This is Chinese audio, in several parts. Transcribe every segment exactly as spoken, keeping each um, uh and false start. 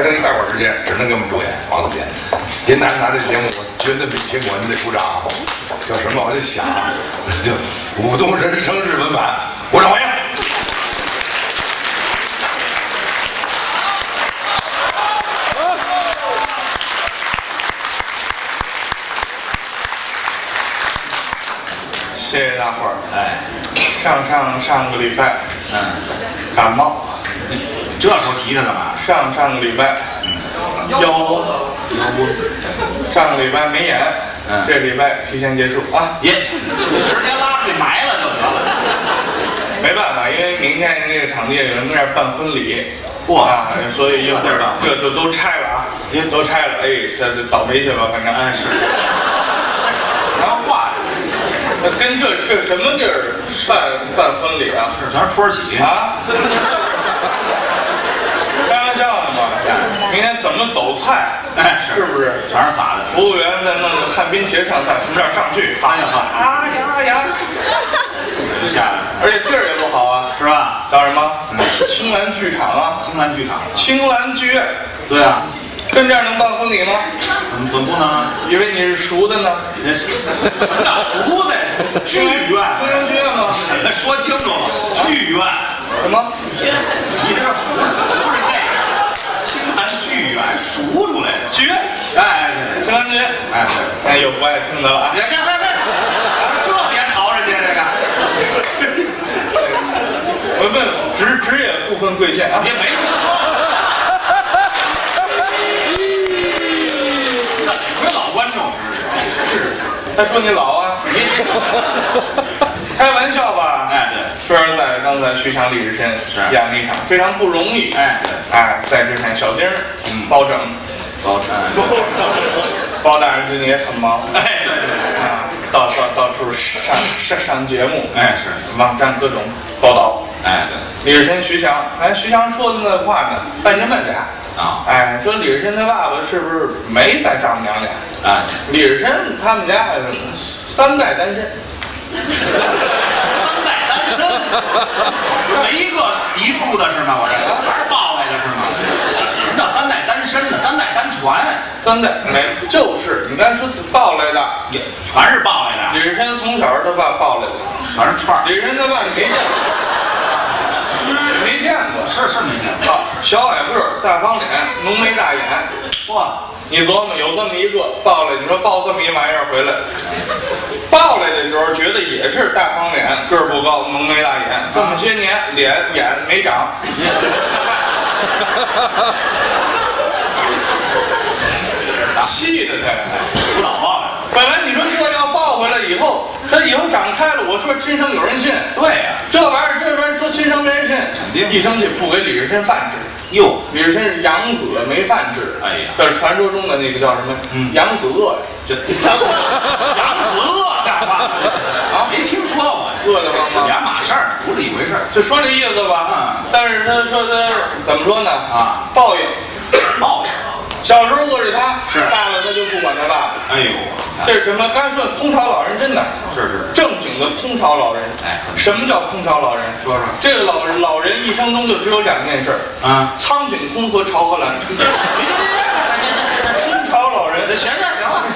生与大伙之间只能给我们主演王总监。您拿拿这节目，我绝对没听过，你得鼓掌。叫什么？我得想，就舞动人生日文版，鼓掌欢迎。 谢谢大伙儿。哎，上上上个礼拜，嗯，感冒。 这时候提他干嘛？ 上上个礼拜，腰腰部，上个礼拜没演，嗯，这礼拜提前结束啊。 也，直接拉出去埋了就得了。 没办法，因为明天那个场地有人在那儿办婚礼， 哇， 啊，所以一会儿这就都拆了啊，都拆了。哎，这这倒霉去吧，反正。 哎是。然后话。 跟这这什么地儿办办婚礼啊？ 这全是土耳其啊！开玩笑呢嘛！明天怎么走菜？ 哎， 是不是？ 全是撒的。 服务员再弄个旱冰鞋上菜，从这儿上去， 哎呀哈！ 啊呀呀！ 就下来了。 而且地儿也不好啊， 是吧？ 叫什么？青蓝剧场啊！ 青蓝剧场。 青蓝剧院。 对啊。 跟这样能办婚礼吗？ 怎么怎么不能啊？ 以为你是熟的呢？ 那是那熟的剧院， 青蓝剧院吗？ 说清楚了，剧院。 什么？ 你这不是不是这个青蓝剧院熟出来的剧院？ 哎， 青蓝剧院。哎，哎，有不爱听的了啊！ 别别别别，这别吵人家这个。 我问职职业不分贵贱啊！ 也没听说。观众是， 他说你老啊，开玩笑吧？ 哎，对。 说实在，刚才徐翔、李日深演了一场非常不容易。 哎，对。 哎，在之前小丁儿包拯， 包拯， 包大人最近也很忙。 哎，对对。 啊，到到到处上上上节目。 哎，是。 网站各种报道。 哎，对。 李日深、徐翔，哎，徐翔说的那话呢，半真半假。 啊， 哎，说李日深他爸爸是不是没在丈母娘家？ 啊， 李日深他们家三代单身， 三代单身，没一个嫡出的是吗？我这还是抱来的是吗？什么叫三代单身呢？三代单传， 三代没就是你刚才说抱来的， 也全是抱来的。 李日深从小他爸抱来的， 全是串。 李日深他爸没见过。没见过， 是是没见过。 啊，小矮个儿，大方脸，浓眉大眼， 哇！ 你琢磨，有这么一个抱来，你说抱这么一玩意儿回来，抱来的时候觉得也是大方脸，个儿不高，浓眉大眼，这么些年脸眼没长，气的他， 不老抱来。 本来你说这要抱回来以后，他以后长开了，我说亲生有人信。 对呀、啊， 这玩意儿，这玩意儿说亲生没人信，一生气不给李日深饭吃。 哟， 李日深是养子没饭吃。 哎呀， 这是传说中的那个叫什么？嗯，养子饿呀。这养子饿像话啊？没听说过， 饿得慌吗？ 两码事儿，不是一回事儿。 就说这意思吧。嗯。但是他说他怎么说呢？啊，报应， 报应。 小时候饿着他，大了他就不管他爸了。 哎呦， 这是什么？刚才说空巢老人真的是是正经的空巢老人。哎，什么叫空巢老人？ 说说。 这个老人老人一生中就只有两件事啊：苍井空和朝河兰。空巢老人。 行行行了。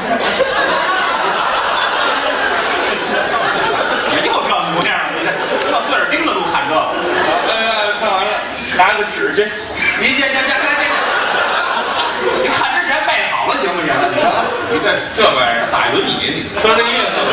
也就这模样，你这这岁数盯着都看这个。 哎呀，看完了，拿个纸去。 你行行行，来这个。你看之前背好了行不行？你说，你这这玩意儿撒一轮椅，你说这意思吧？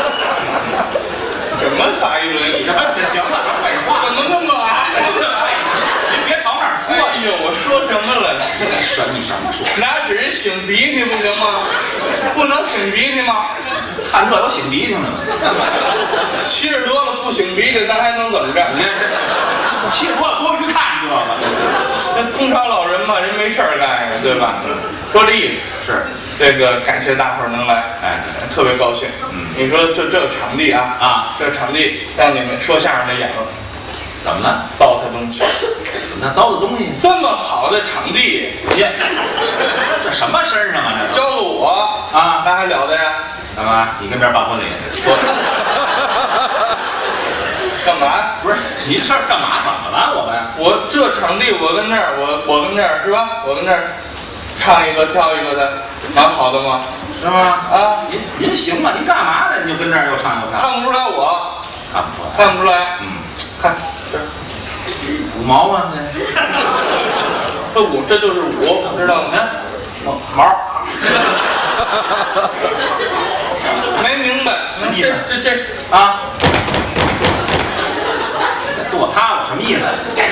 什么撒一轮椅？ 什么？行了，这废话， 怎么那么啊？ 您别朝那儿说。 哎呦，我说什么了？ 什你什么说？ 拿纸擤鼻涕不行吗？不能擤鼻涕吗？ 看这有擤鼻涕的吗？ 七十多了不擤鼻涕，咱还能怎么着？ 七十多了多余看这个。 这空巢老人嘛，人没事儿干呀，对吧？说这意思是这个，感谢大伙儿能来，哎，特别高兴。嗯，你说这这场地啊啊，这场地让你们说相声的演了， 怎么了？ 糟蹋东西。 那糟蹋东西？ 这么好的场地， 耶，这什么身上啊？这交给我啊，那还了得呀？ 干嘛？你跟边办婚礼？ 干嘛？ 不是您这干嘛？怎么了？我们我这场地我跟这儿，我我跟这儿是吧？我跟这儿唱一个跳一个的，蛮好的吗？ 是吗？ 啊， 您您行吗？您干嘛的？您就跟这儿又唱又跳， 看不出来我， 看不出来， 看不出来。 嗯， 看这五毛吗？这这舞这就是舞，知道吗？ 毛。 没明白，这这这啊，剁他我什么意思？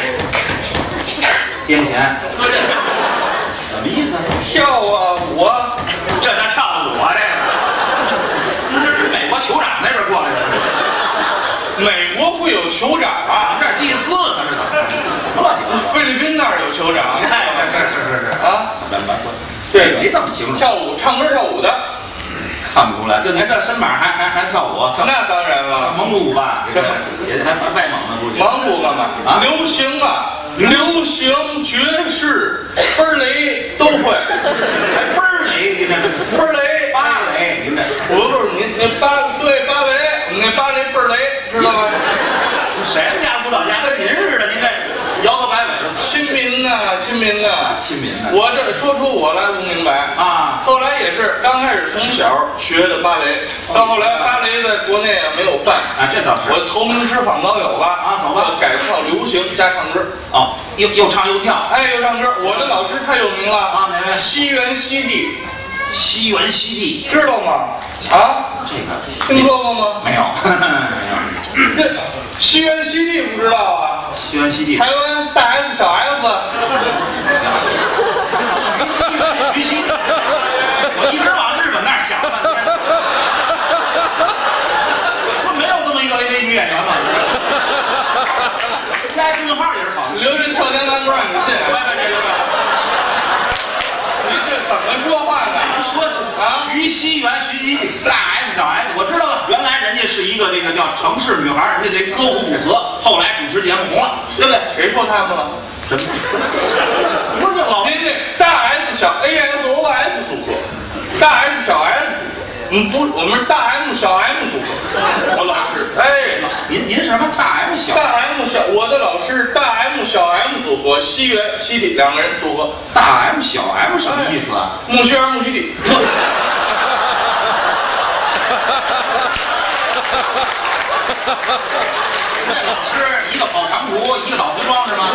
癫痫？什么意思？ 跳啊舞啊， 这叫跳舞啊？这个美国酋长那边过来的， 美国会有酋长啊？ 这儿祭祀呢是怎么？什么乱七八糟？ 菲律宾那儿有酋长？ 哎，是是是是啊， 没没这没这么形容。 跳舞、唱歌、跳舞的。 看不出来，就您这身板还还还跳舞，跳那当然了， 蒙古舞吧，这也还还外蒙呢，估计。 蒙古干嘛？ 啊， 流行啊，流行爵士、芭蕾都会。 还倍儿雷，您这芭蕾、 芭蕾，您这我不是您那芭对芭蕾，你那芭蕾倍儿雷，知道吗？ 谁们家舞蹈家跟您似的？您这摇头摆尾的， 亲民呐，亲民呐， 亲民呐。 我这说出我来不明白啊。 后来也是刚开始从小学的芭蕾，到后来芭蕾在国内啊没有饭啊，这倒是。 我投名师访高友吧啊，走吧。 我改跳流行加唱歌。 哦，又又唱又跳， 哎，又唱歌。我的老师太有名了啊，哪位？ 西园西地。 西园西地， 知道吗？啊， 这个听说过吗？ 没有，没有。 这西园西地不知道啊？ 西园西地， 台湾大 S 小 S。 徐熙，我一直往日本那儿想半天，不没有这么一个 A V 女演员吗？加一顿号也是好的。 刘人俏江南不让你信。 别别别别别！ 你这怎么说话呢？ 说是啊，徐熙媛、徐熙娣，大 S 小 S， 我知道了。原来人家是一个这个叫城市女孩，人家这歌舞组合，后来主持节目红了，对不对？ 谁说他们了？ 什么？不是老您这大 S 小 A S O S 组合，大 S 小 S， 嗯不，我们是大 M 小 M 组合。我老师，哎， 您您什么大 M 小？ 大 M 小，我的老师大 M 小 M 组合，西园西地两个人组合。 大 M 小 M 什么意思啊？ 木须儿木须地。 那老师一个跑长途，一个倒服装是吗？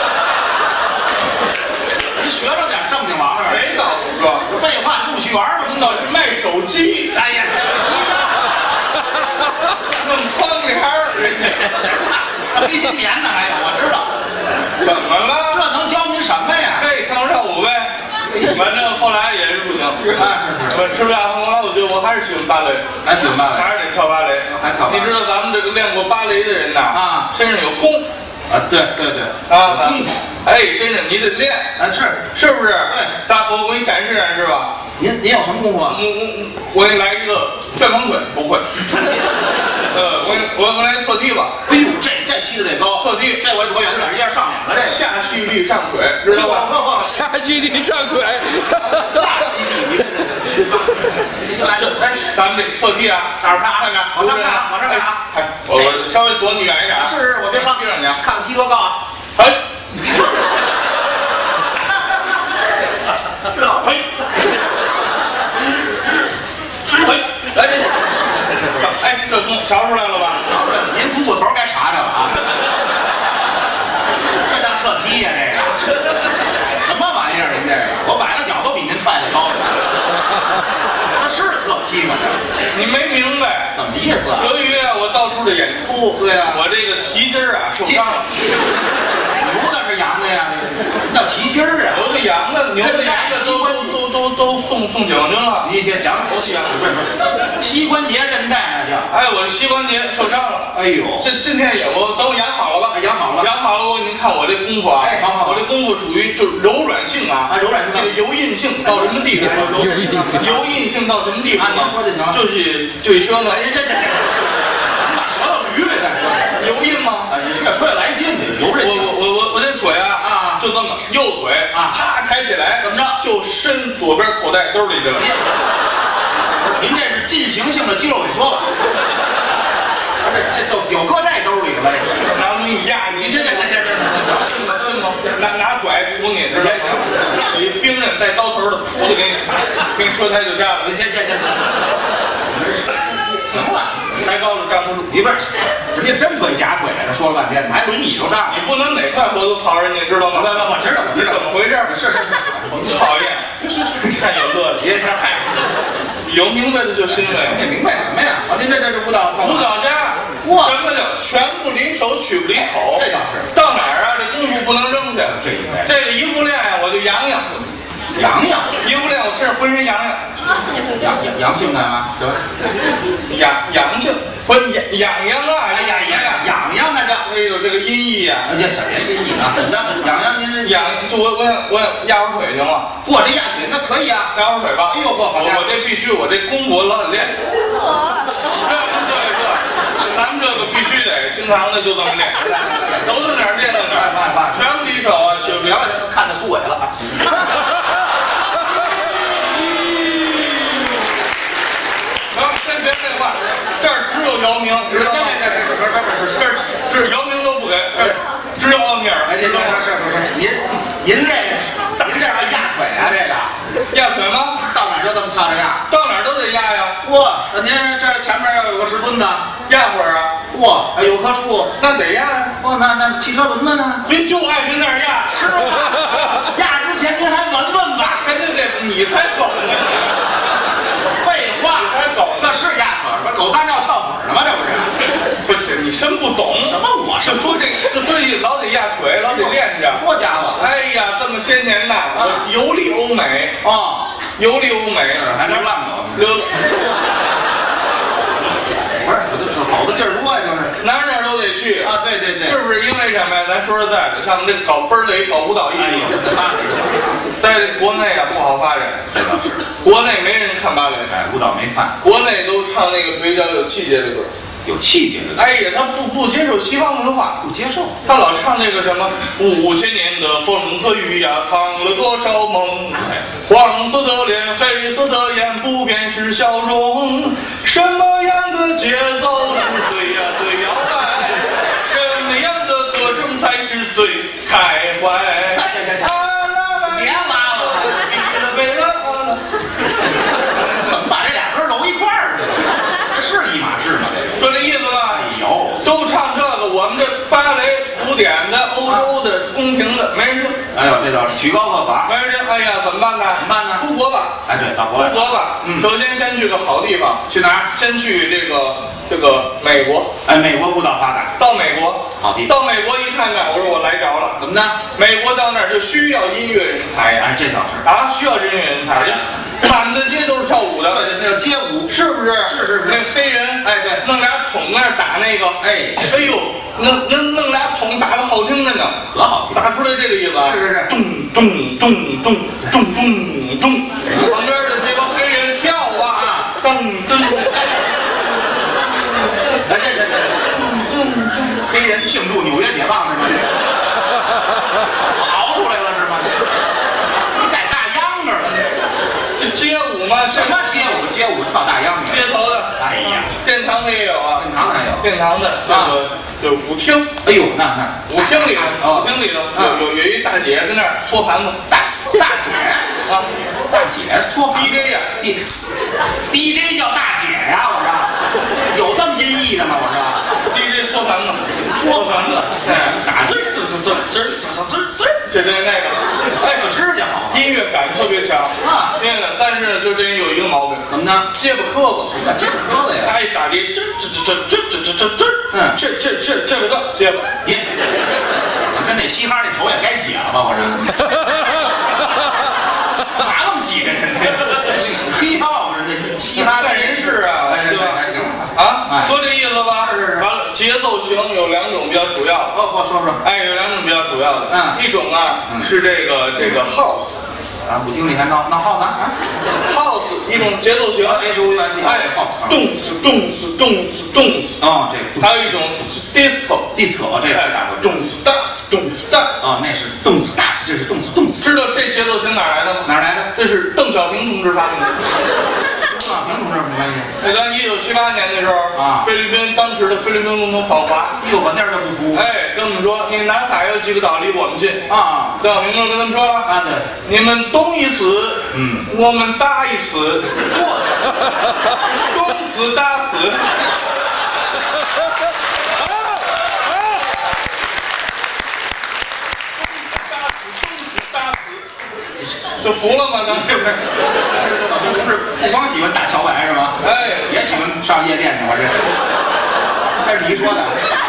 您学着点正经玩意儿。 谁倒服装？ 废话，陆续玩嘛。 领导是卖手机。 哎呀， 弄窗帘儿。 行行行了，黑心棉呢还有，我知道。 怎么了？ 这能教您什么呀？ 可以唱跳舞呗。反正后来也是不行。 啊，是是。 我吃不下后来我觉得我还是喜欢芭蕾。 还喜欢芭蕾？ 还是得跳芭蕾。 还跳芭蕾？ 你知道咱们这个练过芭蕾的人呐， 啊， 身上有功。 啊，对对对。 啊，咱们哎，身上你得练。 啊，是是不是？ 对。 咱我我给你展示展示吧。 您您有什么功夫啊？ 我我我给你来一个旋风腿，不会。呃，我我我来侧踢吧。 哎呦，这这踢的得高， 侧踢， 这我躲远点，一下上两个这。 下蓄力上腿，知道吧？ 下蓄力上腿。 下蓄力，你来这哎，咱们这侧踢啊， 哪儿看？ 看着， 往上看啊，往上看啊。 哎，我我稍微躲你远一点。 是是，我别上地上去啊。 看看踢多高啊？ 哎。嘿。嘿。 来这这。 哎，这功瞧出来了吧？ 瞧出来了，您股骨头该查查了啊！这叫侧踢呀，这个什么玩意儿？您这个，我崴了脚都比您踹的高。这是侧踢吗？这你没明白怎么意思啊？ 由于啊，我到处的演出， 对啊， 我这个蹄筋儿啊受伤了。 牛的是羊的呀？什么叫蹄筋儿啊？ 牛的、羊的、牛的、羊的都都都都都送送将军了。 你先想想，膝不是不是膝关节韧带那叫。 哎，我膝关节受伤了。 哎呦， 这今天也我等我养好了吧？ 养好了， 养好了我您看我这功夫啊， 哎，好好， 我这功夫属于就是柔软性啊， 啊，柔软性， 这个油印性到什么地步？ 油印油印性到什么地步？ 啊，您说就行， 就是就是说呢， 哎，这这这，你把舌头捋呗，再说。 油印吗？ 啊，你越说越来劲，你油这。 我我我我我这腿啊啊，就这么右腿啊， 啪抬起来， 怎么着？ 就伸左边口袋兜里去了。 您这是进行性的肌肉萎缩吧？ 哎， 这这就酒搁这兜里了， 拿你压你， 这这这这这是吗？是吗？拿拿拐杵你，知道吗？有一兵刃带刀头的，噗的给你，给你车胎就炸了。 行行行行，行了， 抬高了站不住。 你不是，人家真腿假腿，这说了半天，还轮椅都上了。 你不能哪块活都靠人家，知道吗？ 不不，我知道，我知道， 怎么回事？ 是是是， 讨厌，看有乐的， 别瞎害。 有明白的就欣慰。 这明白什么呀？啊，您这这这舞蹈， 舞蹈家， 哇， 什么叫拳不离手，曲不离口？ 这倒是。 到哪儿啊？这功夫不能扔下。 这应该。 这个一不练呀，我就痒痒。 痒痒。 一不练，我身上浑身痒痒。 阳阳阳性的吗？对吧？ 阳阳性，不痒痒痒啊！ 哎呀呀呀，痒痒那叫。 哎呦，这个音译呀！ 这什么音译啊？痒痒，您是痒，就我我想我想压会儿腿行吗？ 嚯，这压腿那可以啊， 压会儿腿吧。 哎呦嚯，好我我这必须，我这功夫我老得练。这这这，咱们这个必须得经常的就这么练，走到哪儿练到哪儿，拳不离手啊，就不要看着苏伟了啊。 别废话，这儿只有姚明，知道吗？ 这这这不是不是不是， 这儿这姚明都不给，这儿只有奥尼尔。 哎，这这是是是，您您这您这还压腿啊？这个压腿吗？ 到哪儿就这么翘着压？ 到哪儿都得压呀。 哇，那您这前面要有个石墩子， 压会儿啊。 哇，有棵树， 那得压呀。 哇，那那汽车轮子呢？ 您就爱跟那儿压， 是吗？压之前您还闻闻吧？ 肯定得，你才狗呢。 废话， 你才狗呢。 这是压腿，不是狗撒尿翘腿呢吗？这不是？ 不是你真不懂什么？我是就说这，就说这老得压腿，老得练着。 多家伙！ 哎呀，这么些年呐，我游历欧美哦， 游历欧美， 还流浪狗， 流， 不是，我就走的地儿多呀，就是哪哪都得去啊，对对对， 是不是因为什么呀？咱说实在的，像我们这搞分儿类、搞舞蹈艺术，在国内啊不好发展。 这倒是， 国内没人看芭蕾， 哎，舞蹈没饭， 国内都唱那个比较有气节的歌。 有气节的， 哎呀，他不不接受西方文化， 不接受， 他老唱那个什么五千年的风和雨呀，藏了多少梦？黄色的脸，黑色的眼，不变是笑容。什么样的节奏是最呀最摇摆？什么样的歌声才是最开怀？ 行行行，别挖了，怎么把这俩歌揉一块儿去了？这是一码事吗？ 说这意思吧？ 有， 都唱这个，我们这芭蕾古典的、欧洲的、宫廷的，没人听。 哎呦，这叫曲高和寡， 没人听。哎呀，怎么办呢？ 怎么办呢？ 出国吧。 哎，对，到国外， 出国吧。 嗯， 首先先去个好地方。 去哪儿？ 先去这个这个美国。 哎，美国舞蹈发达， 到美国， 好地方。 到美国一看看，我说我来着了。 怎么呢？ 美国到那儿就需要音乐人才呀。 哎，这倒是啊，需要音乐人才，满大街都是跳舞的。 对对，那个街舞， 是不是？ 是是是。 那黑人， 哎对， 弄俩桶那儿打那个， 哎， 哎呦，弄弄弄俩桶打的好听着呢， 可好听， 打出来这个意思啊。 是是是， 咚咚咚咚咚咚咚，旁边的这帮黑人跳啊，噔噔。 哎这这这，黑人庆祝纽约解放是吗？熬出来了是吗？你改大秧歌了？ 这街舞嘛， 什么街舞？街舞跳大秧歌？ 街头的。 哎呀， 殿堂的也有啊， 殿堂还有， 殿堂的这个就舞厅。 哎呦，那那舞厅里头，舞厅里头有有有一大姐跟那儿搓盘子。 大大姐啊， 大姐搓 D J 呀 ，D D J 叫大姐呀，我说有这么音译的吗？我说 D J 搓盘子， 搓盘子， 打字儿，滋滋滋滋滋滋滋，这这那个， 哎，可指甲好， 音乐感特别强啊。 那个，但是呢，就这人有一个毛病， 怎么呢？ 结巴磕巴， 结巴磕巴呀。 他一打的，这这这这这这这这， 嗯， 这这这这个结巴， 别，跟那嘻哈那仇也该解了吧？我说，干嘛那么几个人？嘻哈不是那嘻哈干人事啊，对吧？ 还行啊，说这意思吧。 是是是。 完了，节奏型有两种比较主要。 哦，我说说。 哎，有两种比较主要的。 嗯。 一种啊是这个这个 house。 啊，舞厅里还闹闹 house 啊 ？house 一种节奏型。 H O U S E。 哎 ，house。 动次动次动次动次。 哦，这个。 还有一种 disco。 disco 这个太大回。 动次 dance 动次 dance。 啊，那是动次 dance，这是动次动次。 知道这节奏型哪来的吗？ 哪来的？ 这是邓小平同志发明的。 啊，平同志什么关系？ 那咱一九七八年的时候啊， 菲律宾当时的菲律宾总统访华， 哟，我那儿就不服。 哎，跟我们说，你南海有几个岛离我们近啊， 邓小平就跟他们说了啊，对， 你们东一死， 嗯， 我们打一死，东死打死。就服了吗？当时小平同志不光喜欢打桥牌是吗？ 哎， 也喜欢上夜店去，我这，这是你说的。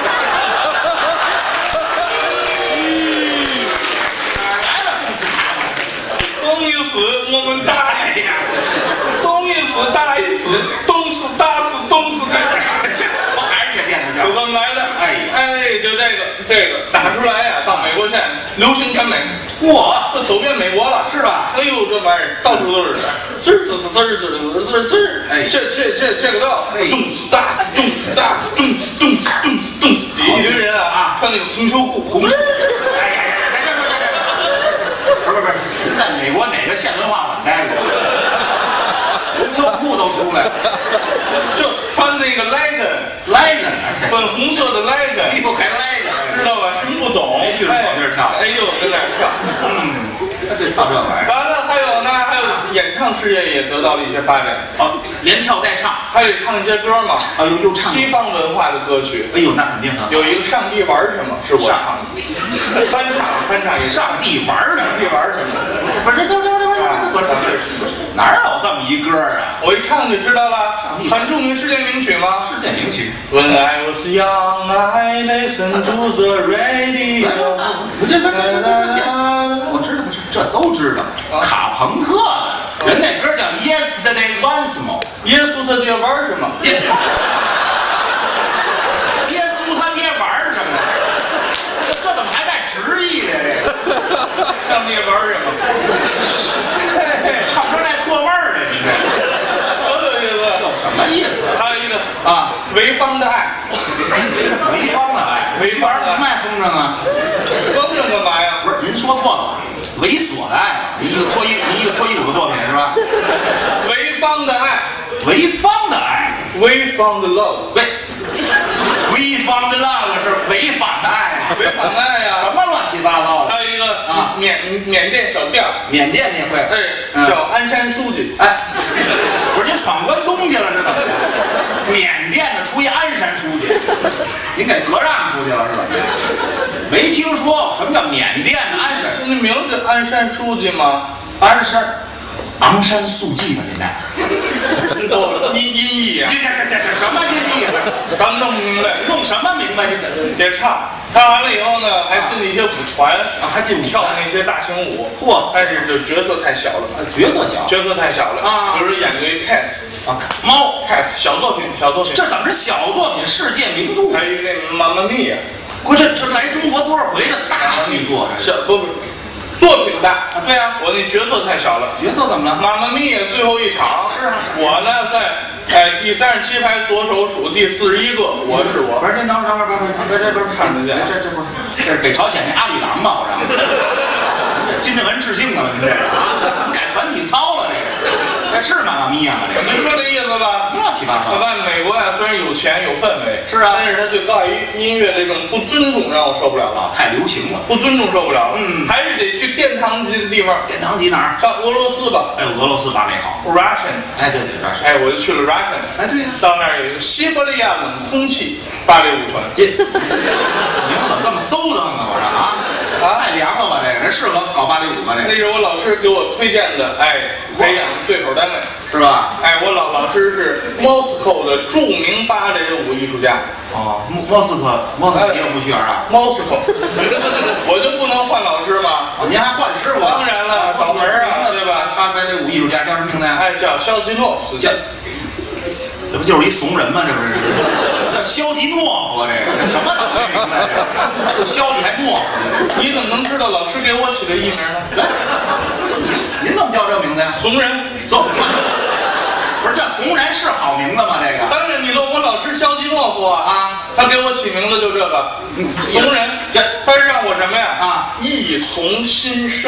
哪来的东一死，我们打一死；东一死，打一死；东死打死，东死打。 我还是夜店的就这么来的。 哎哎，就这个这个打出来呀，到美国现在流行全美。 嚯， 这走遍美国了， 是吧？ 哎呦，这玩意儿到处都是，滋儿滋滋滋儿滋滋滋滋儿， 哎， 这这这这个道， 哎动次打次，动次打次，动次动次动次动次，底下一堆人啊啊，穿那个红秋裤， 红。哎呀呀呀！不是不是，您在美国哪个县文化馆待过？红秋裤都出来了， 就穿那个 legging， legging， 粉红色的 legging， 衣服还 legging， 知道吧？什么不懂？ 没去过这儿跳， 哎呦，跟那儿跳， 嗯，对，跳这玩意儿。 完了，还有呢，还有演唱事业也得到了一些发展。 哦，连跳带唱， 还得唱一些歌嘛。 哎呦，又唱西方文化的歌曲。 哎呦，那肯定啊。 有一个上帝玩什么是我唱的，翻唱翻唱一个上帝玩什么？ 上帝玩什么？ 不是，这这这这这这哪有这么一歌啊？ 我一唱就知道了，很著名世界名曲吗？ 世界名曲。 When I was young, I listened to the radio。 不是不是不是，我知道不是，这都知道。卡朋特的，人那歌叫 Yesterday Once More。 耶稣他爹玩什么？ 耶耶稣他爹玩什么？这这怎么还带直译的这个？ 上帝玩什么？ 唱出来破味儿的，你这多有意思！ 有什么意思？ 还有一个啊， 潍坊的爱， 潍坊的爱， 潍坊的爱卖风筝啊？ 风筝干嘛呀？ 不是，您说错了，猥琐的爱嘛，一个脱衣，一个脱衣舞的作品是吧？ 潍坊的爱， 潍坊的爱， 潍坊的 love， 潍潍坊的 love 是违反的爱， 违反的爱呀？ 什么乱七八糟的？ 还有一个啊， 缅缅甸小调， 缅甸你会？ 哎，叫鞍山书记。 哎，不是您闯关东去了是怎么着？缅甸的出一鞍山书记，您给割让出去了是怎么着？没听说过什么叫缅甸的鞍山？ 你名字鞍山书记吗？ 鞍山，昂山素季吧，您这哦，音音译啊这，这这这什么音译？ 咱们弄不明白， 弄什么明白？这个别唱，唱完了以后呢，还进了一些舞团， 啊，还进舞跳那些大型舞。 嚯， 但是就角色太小了， 角色小角色太小了啊比如说演个 cats 啊，猫 cats 小作品，小作品。 这怎么是小作品？世界名著？ 还有一个那妈妈咪呀， 不是，这来中国多少回的大剧作？这是小不不，作品大。 啊，对啊， 我那角色太小了。 角色怎么了？ 妈妈咪呀，最后一场， 是啊我呢在哎第三十七排左手数第四十一个，我是我。 不是，您等会儿，等会儿，等会儿，这这不是看得见这这不是这是北朝鲜那阿里郎吧？我让金正恩致敬了，您这是啊？改团体操了，这个这是妈妈咪呀吗？这个您说这意思吧？ 乱七八糟。 在美国呀，虽然有钱有氛围， 是啊但是他对高雅音乐这种不尊重让我受不了了， 啊，太流行了。 不尊重受不了了。 嗯还是得去殿堂级的地方， 殿堂级哪儿？ 上俄罗斯吧哎，俄罗斯芭蕾好。 ，Russian。 哎，对对，这是。 哎，我就去了 Russian。 哎，对呀。 到那儿有一个西伯利亚冷空气芭蕾舞团。 这你们怎么这么馊的呢？我说啊啊太凉了吧？这个人适合搞芭蕾舞吗？这个那是我老师给我推荐的，哎，培养对口单位。 是吧？ 哎，我老老师是 Moscow 的著名芭蕾舞艺术家。 哦，莫莫斯科，莫斯科你也不去玩啊？ Moscow，我就不能换老师吗？ 哦，您还换师傅？ 当然了，倒门啊，对吧？ 芭芭蕾舞艺术家叫什么名字呀？ 哎，叫肖基诺夫斯基。 叫，这不就是一怂人吗？这不是？叫肖吉诺夫，这个什么倒霉名字？这肖你还诺夫？ 你怎么能知道老师给我起的艺名呢？ 您怎么叫这名字呀？ 怂人。 走，不是这怂人是好名字吗？这个当然，你说我老师肖基诺夫啊， 啊， 他给我起名字就这个怂人。 这他是让我什么呀？ 啊， 意从心生。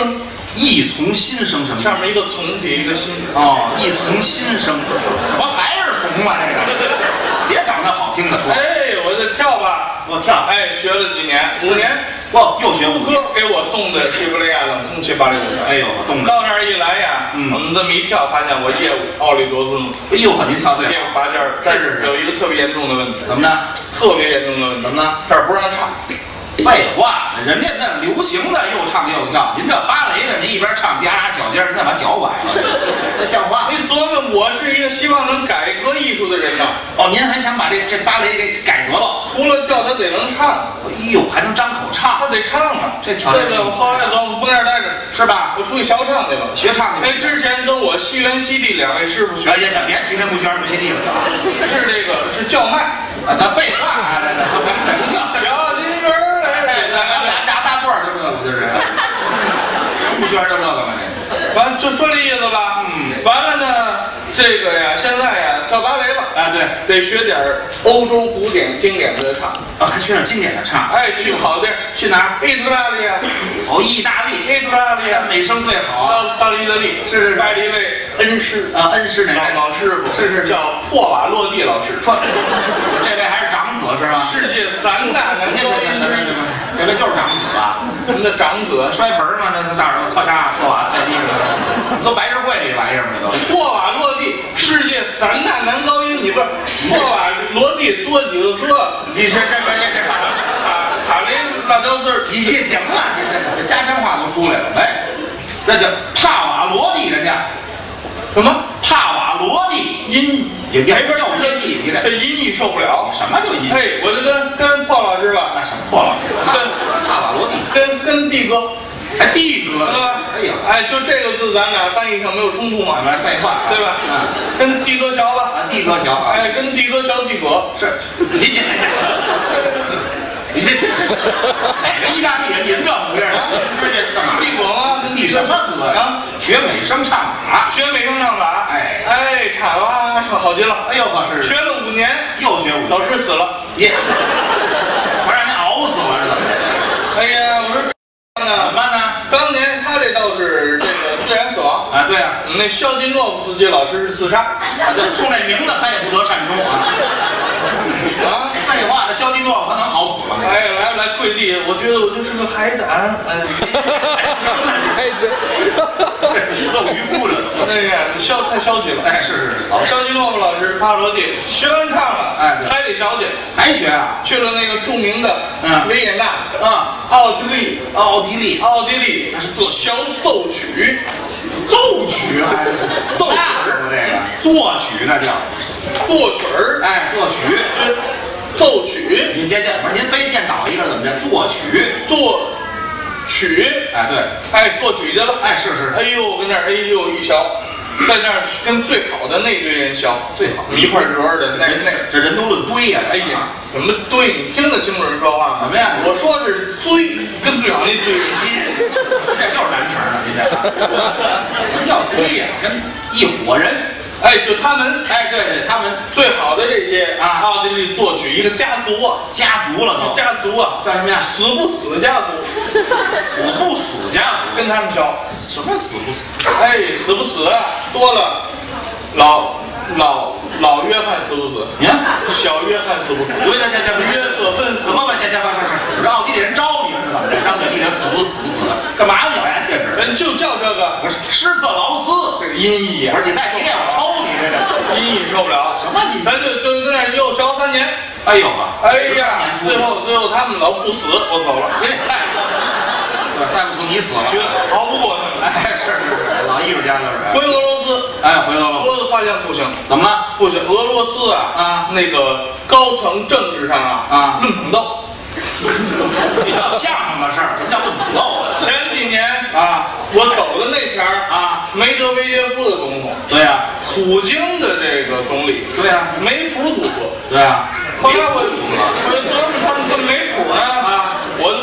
一从心生什么？ 上面一个从，底一个心。 哦，一从心生，我还是怂啊这个，别找那好听的说。 哎，我这跳吧， 我跳， 哎，学了几年，五年。 哇，又学五哥给我送的西伯利亚冷空气芭蕾舞团。 哎呦，我动了。 到那儿一来呀， 嗯， 我们这么一跳，发现我业务奥利多兹。 哎呦，您跳对了， 业务拔尖儿，但是有一个特别严重的问题。 怎么呢？ 特别严重的问题。 怎么呢？ 这儿不让唱。 废话，人家那流行的又唱又跳，您这芭蕾的，您一边唱边压脚尖，您再把脚崴了，这像话？ 你琢磨，我是一个希望能改革艺术的人呐。 哦，您还想把这这芭蕾给改革了？ 除了跳，他得能唱。 哎呦，还能张口唱？ 他得唱啊！ 这条件。 对对，我后来走，不跟那儿待着， 是吧？ 我出去学唱去了， 学唱去。 哎，之前跟我西园西地两位师傅学。 哎呀，别提那不学不西地了， 是这个是叫卖。 啊，那废话，来来来，不跳。 小金人儿来来来来。 就这个就是，不学就这个嘛。 完就说这意思吧。嗯。完了呢，这个呀，现在呀，跳芭蕾了。 啊，对， 得学点欧洲古典经典的唱。 啊，还学点经典的唱。 哎，去好地儿。 去哪儿？ 意大利啊。 哦，意大利。 意大利啊， 美声最好啊。 到到意大利。 是是是。 拜了一位恩师啊，恩师哪位？ 老老师傅。 是是。 叫破瓦洛蒂老师。 这位还是长子是吧？ 世界三大男高音。 这位就是长子吧？ 什么叫长子？ 摔盆嘛，这大手咔嚓破瓦菜地上，都白日会这玩意儿嘛，这都。 破瓦落地，世界三大男高音，你不是破瓦落地多几个个？ 你这这这这卡卡雷辣椒丝儿， 你这行了，这这家乡话都出来了，哎，那叫帕瓦罗蒂，人家什么帕瓦罗蒂音也别要憋气，你这这音译受不了。 什么叫音？ 嘿，我就跟跟破老师吧， 那什么破老师？ 跟帕瓦罗蒂， 跟跟帝哥。 哎，帝哥， 哎呀，哎，就这个字，咱俩翻译上没有冲突吗？ 来废话， 对吧？嗯，跟帝哥学吧。 啊，帝哥学啊。 哎，跟帝哥学帝哥。 是，你这这你这这这哪个意大利人？您这模样啊？这这干嘛？ 帝哥吗？ 你什么哥呀？学美声唱法。 学美声唱法。 哎哎，唱啊，唱好极了。 哎呦，可是学了五年， 又学五年， 老师死了， 也全让您熬死了，是怎么着？ 哎呀，我说。 怎么办呢？ 当年他这倒是这个自然死亡啊，对啊， 那肖金诺夫斯基老师是自杀， 啊，对，冲这名字他也不得善终啊。啊，废话，这肖金诺夫他能好死吗？ 哎，来来跪地，我觉得我就是个海胆，哎， 哎，对，色无鱼不了。 哎呀，消太消极了。 哎，是是是， 肖金诺夫老师帕罗蒂学完唱了， 哎， 还得小姐， 还学啊？ 去了那个著名的嗯维也纳， 啊， 奥地利， 奥地利， 奥地利， 那是作小奏曲， 奏曲啊， 奏曲这个作曲那叫作曲儿， 哎，作曲是奏曲， 您这这不是您非念倒一个怎么着？作曲， 作曲， 哎对， 哎作曲去了， 哎是是， 哎呦跟那儿哎呦一学，在那儿跟最好的那堆人学， 最好一块儿的那那这人都论堆呀， 哎呀，怎么堆？你听得清楚人说话吗？ 怎么样？ 我说是堆，跟最好那堆一， 这就是南城的，您这什么叫堆呀？跟一伙人。 哎，就他们， 哎，对对，他们最好的这些啊，奥地利作曲一个家族啊， 家族了都， 家族啊， 叫什么呀？ 死不死家族， 死不死家族， 跟他们学。 什么死不死？ 哎，死不死啊？多了，老老老约翰死不死？ 你看， 小约翰死不死？ 对对对对， 约瑟芬死不不不，行行，不不，让奥地利人招你是怎么着？让奥地利人死不死不死？干嘛咬牙切齿？ 人就叫这个， 我是施特劳斯， 这个音译啊！ 不是你再提这我抽你这个音译受不了。 什么你？ 咱就就跟那儿又学三年。 哎呦呵！ 哎呀，最后最后他们老不死，我走了。 对，塞不死你死了， 熬不过他们。 哎，是是是，老艺术家就是。 回俄罗斯， 哎，回俄罗斯， 俄罗斯发现不行， 怎么了？ 不行，俄罗斯啊啊， 那个高层政治上啊啊论捧逗。 比较相声的事儿，什么叫论捧逗？ 前几年啊， 我走的那前儿啊， 梅德韦耶夫的总统， 对呀， 普京的这个总理， 对呀， 梅普组合， 对呀。 后来我我琢磨他们这么没谱呢啊， 我就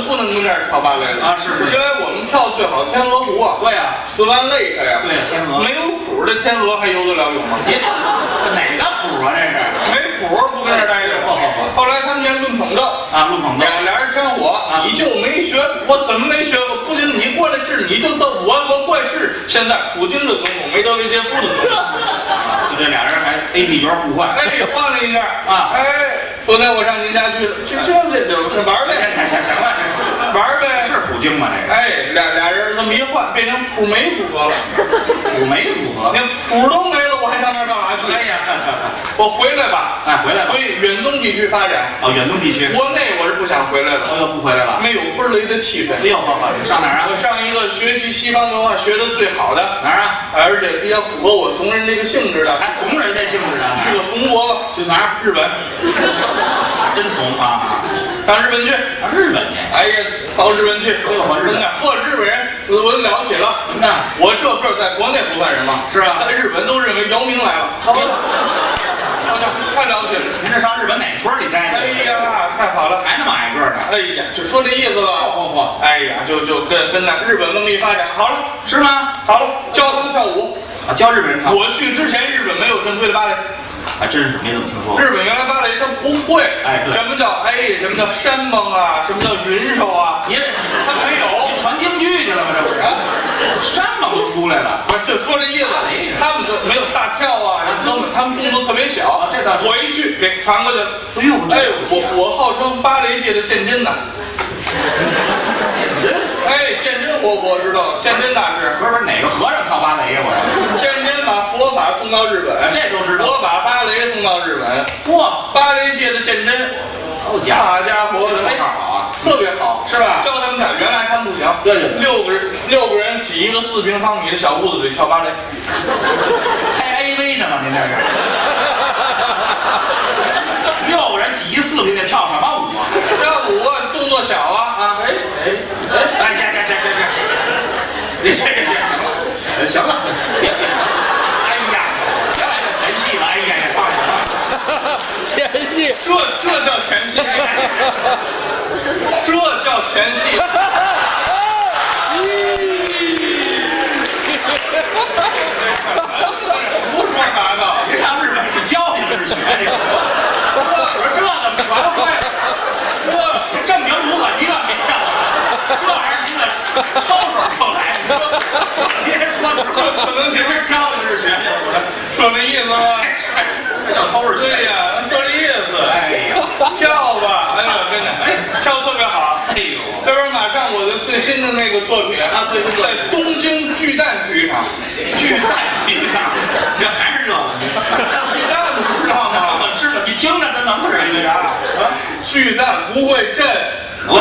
不能跟这儿跳芭蕾了啊！是是， 因为我们跳最好天鹅湖啊。 对呀， 斯万雷克呀。 对，天鹅。 没有谱的天鹅还游得了泳吗？ 你哪个谱啊？这是没谱，不跟这儿待着。 不不不。 后来他们家论捧逗啊，论捧逗， 俩俩人相火，你就没学，我怎么没学过？不仅你过来治，你就到我我过来治。现在普京的总统，梅德韦杰夫的总统， 就这俩人还 A P 角互换。 哎，换了一下啊， 哎。昨天我上您家去了，这这这就是玩呗， 行行行了， 玩呗， 是普京吗？这个， 哎，俩俩人这么一换，变成普梅组合了， 普梅组合， 连谱都没了，我还上那儿干嘛去？ 哎呀， 我回来吧， 哎，回来吧， 回远东地区发展。 哦，远东地区， 国内我是不想回来了， 我又不回来了， 没有倍儿雷的气氛。 哎呦，好好，你上哪儿啊？ 我上一个学习西方文化学的最好的哪儿啊？ 而且比较符合我怂人这个性质的， 还怂人这性质的， 去个怂国吧？ 去哪儿？ 日本。 真怂啊！ 上日本去， 啊，日本去！ 哎呀，到日本去， 哎呦，我日本， 嚯，日本人，我我了不起了。 怎么的？ 我这个在国内不算什么， 是啊， 在日本都认为姚明来了。好，好家伙，太了不起了！ 您这上日本哪村里待着？ 哎呀，太好了， 还那么矮个呢？ 哎呀，就说这意思吧。 嚯嚯！ 哎呀，就就跟跟那日本这么一发展，好了， 是吗？ 好了，教他们跳舞啊，教日本人跳。 我去之前，日本没有正规的芭蕾。 还真是没怎么听说过。 日本原来芭蕾他不会， 哎，对， 什么叫哎，什么叫山崩啊，什么叫云手啊？ 你他没有， 传京剧去了吗？这不是？啊，山崩都出来了， 不是就说这意思。他们就没有大跳啊，都他们动作特别小。 这倒是。 我一去给传过去了。 哎呦， 哎，我我号称芭蕾界的鉴真呐。哎，鉴真我我知道，鉴真大师。 不是不是哪个和尚跳芭蕾呀？我鉴真把佛法送到日本， 这都知道。 我把芭蕾送到日本， 嚯， 芭蕾界的鉴真，好家伙， 这好啊， 特别好， 是吧？ 教他们跳，原来他们不行。 对对对， 六个人六个人挤一个四平方米的小屋子里跳芭蕾， 开 A V 呢吗？您这是？六个人挤一四平，得跳什么舞啊？ 跳舞动作小啊啊！哎哎哎！ 哎，行行行行行，你行行行行了，行了，别别，哎呀，别来这前戏了，哎呀呀，放下。 前戏， 这这叫前戏，这叫前戏。胡说八道！ 别上日本是教你们是学的。我说这怎么全会了？这正经舞可一个没跳过，这玩意儿你可抽手就来。别说了， 可能前面教的是学的，我说说这意思吗？ 这叫都是对呀，说这意思。 哎呀， 跳吧！哎呀，真的，哎，跳特别好。 哎呦， 这边马上我的最新的那个作品啊，最新在东京巨蛋体育场， 巨蛋体育场，这还是这个巨蛋不知道吗？ 我知道，你听着这能是一个啥啊？巨蛋不会震。 我。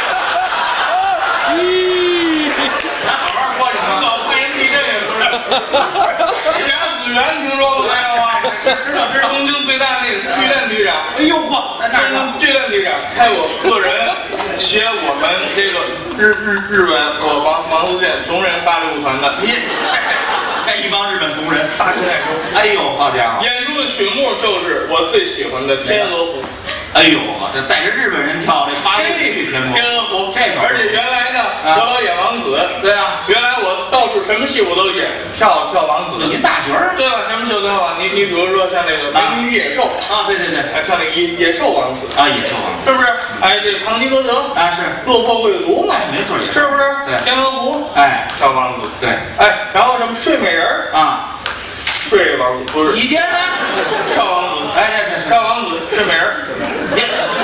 咦，咱好好说行吗？ 老会人地震也不是。甲子园听说过没有啊？知道知道。东京最大那个巨蛋体育场。 哎呦嚯，在那儿呢。 巨蛋体育场开我个人写我们这个日日日本我王王自健怂人芭蕾舞团的。 你这一帮日本怂人， 大气演出。 哎呦，好家伙！ 演出的曲目就是我最喜欢的《天鹅湖》。 哎呦，这带着日本人跳这芭蕾舞， 天鹅湖， 这个， 而且原来呢，我老演王子， 对啊， 原来我到处什么戏我都演，跳跳王子， 您大角儿， 对吧？什么戏都跳啊。你你比如说像那个《美女与野兽》 啊，对对对， 哎，跳那个野野兽王子啊，野兽王子， 是不是？哎，这堂吉诃德啊，是落魄贵族嘛， 没错，也是不是？ 对， 天鹅湖， 哎， 跳王子， 对， 哎，然后什么睡美人儿啊， 睡王子不是， 你颠呢？ 跳王子， 哎哎哎， 跳王子睡美人儿， 你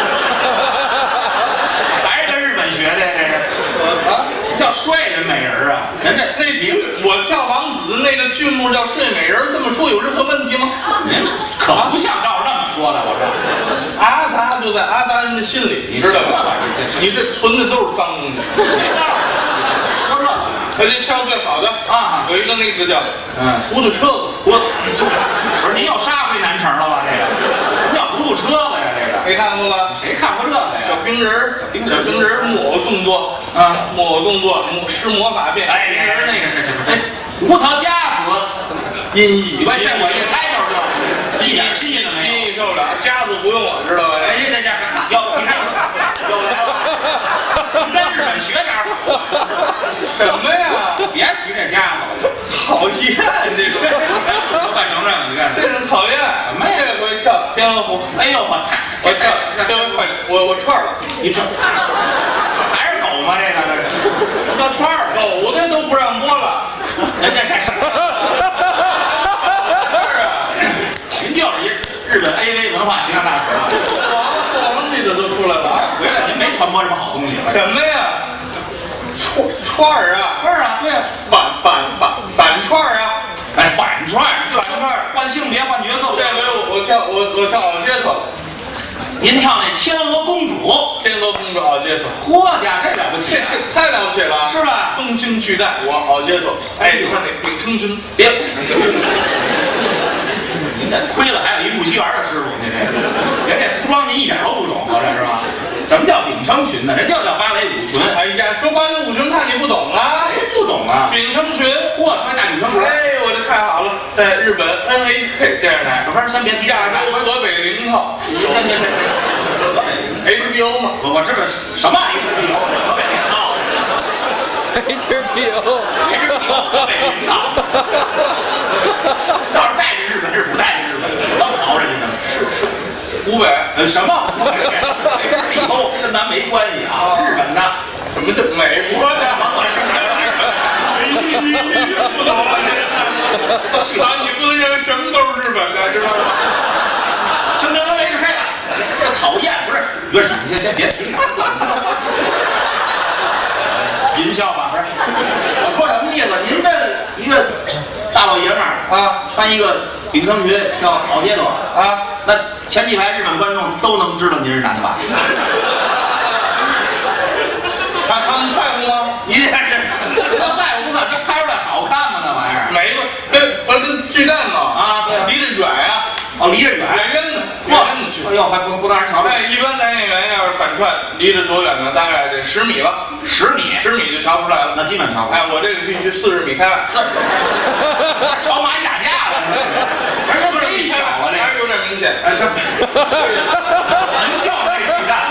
还是跟日本学的这是？ 啊， 叫睡人美人啊？人家那剧我跳王子那个剧目叫睡美人，这么说有任何问题吗？ 您可不像照这么说的，我说。 阿杂就在阿杂人的心里，你知道吧？你这存的都是脏东西。 没道理，说这个。 而且跳最好的啊， 有一个那个叫嗯糊涂车子， 我不是您又杀回南城了吧？这个什么叫糊涂车子呀？这个没看过吧？ 谁看过这个呀？ 小冰人儿，小冰人儿木偶动作啊， 木偶动作，施魔法变哎呀，那个这这这胡桃夹子， 音译， 我这我一猜就是这，一点新意都没有。 音译受不了，夹子不用我知道吧？ 哎，这这这有你看有来了， 日本学点儿。 什么呀？ 别提这家伙了， 讨厌，这是都快成这样，你看这是讨厌什么呀？ 这回跳天鹅湖， 哎呦我太我跳，这回快，我我串了， 你这还是狗吗？这个这是什么叫串儿？ 狗的都不让播了。 这这这是。您就是一日本 A V 文化形象大使啊！ 王说王系的都出来了啊！ 回来您没传播什么好东西。 什么呀？串串儿啊！ 串儿啊，对啊， 反反反反串儿啊！ 哎，反串儿， 反串儿， 换性别换角色。 这回我我跳我我跳奥街头， 您跳那天鹅公主， 天鹅公主奥街头， 嚯家这了不起这，这太了不起了， 是吧？ 东京巨蛋，我奥街头，哎，穿那顶称裙， 别，您这亏了还有一木樨园的师傅，您这人这服装您一点都不懂，合着是吧？什么叫顶称裙呢？这就叫芭蕾舞裙。 哎呀，说芭蕾舞裙，怕你不懂了。 谁不懂啊？ 顶称裙， 嚯，穿大顶称裙。 哎，我这太好了，在日本 N H K 电视台， 不是，先别提亚洲河北零套行行行行，河北 H B O 嘛， 我我知道什么 H B O， 河北零套 H B O， ，H B O 河北零套。要是带进日本是不带进日本，怎么跑人家呢？是是。 湖北呃，什么湖北 ？H B O 跟咱没关系啊，日本的。 什么叫美国的？ 我是你不懂啊？ 都喜欢啊，你不能认为什么都是日本的，知道吗？ 清真 N H K 了，这讨厌不是？不是，你先先别提淫笑吧？不是，我说什么意思？您这一个大老爷们儿啊， 穿一个顶称裙跳好街头啊， 那前几排日本观众都能知道您是男的吧？ 他他们在乎吗？ 你这是要在乎不在？这拍出来好看吗？那玩意儿没吧？跟不是跟巨蛋嘛？ 啊，对啊， 离得远呀， 哦，离着远， 远远的，远哇远的去。 哎呦，还不不让人瞧着， 哎，一般男演员要是反串，离着多远呢？大概得十米吧， 十米， 十米就瞧不出来了。 那基本瞧不出来。 哎，我这个必须四十米开外， 四十，小马一打架了，而且忒小啊，这还是有点明显。 哎，这您叫这鸡蛋，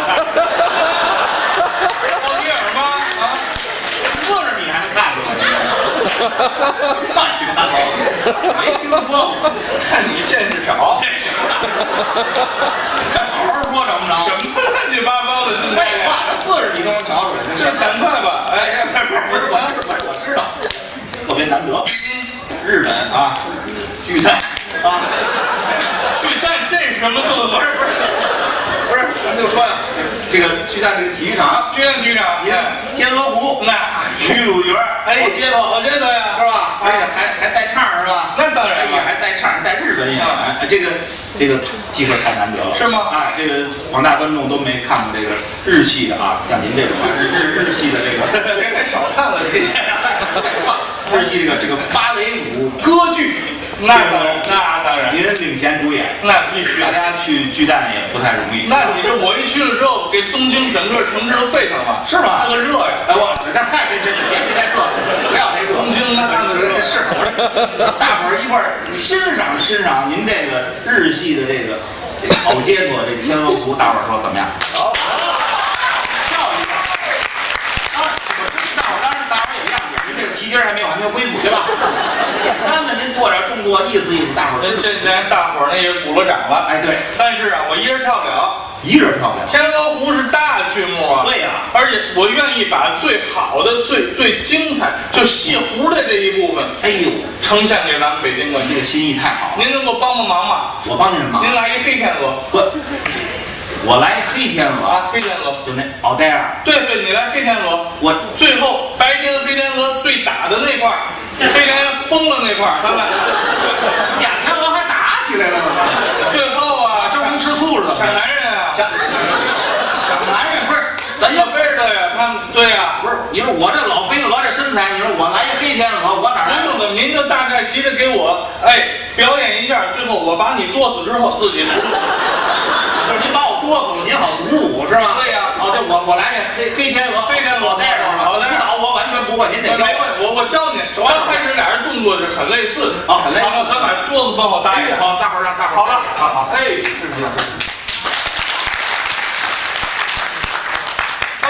奥迪尔吗？啊， 四十米还能看出来，大鸡蛋，没听说过， 看你见识少， 这行了，好好说成不成？ 什么乱七八糟的？ 废话，这四十米都能瞧出来，这这是赶快吧！ 哎，不是不是，我知我我知道，特别难得，日本啊，巨蛋啊。 巨蛋这是什么动作？ 不是不是不是，咱就说呀，这个去在这个体育场， 巨蛋局长， 你看天鹅湖那曲鲁园， 哎， 街头我觉得呀， 是吧？而且还还带唱是吧？ 那当然哎呀，还带唱，还带日本演员，哎这个这个机会太难得了， 是吗？ 啊，这个广大观众都没看过这个日系的啊，像您这种日日日系的这个， 谁还少看了这些？ 日系这个这个芭蕾舞歌剧。 那当然，那当然， 您领衔主演， 那必须。 大家去巨蛋也不太容易。 那你这我一去了之后，给东京整个城市都沸腾了， 是吗？ 那个热呀！ 哎，我这这这别提那热，不要那热。 东京那个热是，大伙儿一块儿欣赏欣赏您这个日系的这个这个好街头这天鹅湖，大伙儿说怎么样？好，笑一笑。啊，我知道大伙儿当然大伙儿也谅解，您这个提筋还没有完全恢复，对吧？简单的您做点动作，意思意思，大伙儿知道。 这前大伙儿呢也鼓了掌了。 哎，对。 但是啊，我一人跳不了。 一人跳不了。 天鹅湖是大剧目啊。 对呀。 而且我愿意把最好的、最最精彩，就戏胡的这一部分， 哎呦， 呈现给咱们北京观众。 这个心意太好了。 您能给我帮帮忙吗？ 我帮您什么忙？ 您来一黑天鹅。 我我来黑天鹅啊，黑天鹅。 就那奥黛尔。 对对，你来黑天鹅。 我最后白天和黑天鹅对打的那块儿，黑天鹅疯了那块儿，咱俩俩天鹅还打起来了吗？ 最后啊， 这跟吃醋似的。 抢男人啊， 抢抢男人不是？咱小飞的呀，他们对呀， 不是你说我这老飞蛾这身材，你说我来一黑天鹅，我哪来？ 不用的，您就大概齐的给我哎表演一下，最后我把你剁死之后自己。 就是您把我剁死了，您好鼓舞是吗？ 对呀。 哦，就我我来这黑黑天鹅， 黑天鹅我带着好的。 舞蹈我完全不会，您得教。 没问题，我我教你。刚开始俩人动作是很类似的。 哦，很类似。 咱把桌子帮我搭一下。 好，大伙儿让大伙儿。 好了， 好好。 哎，是是是。刚开始动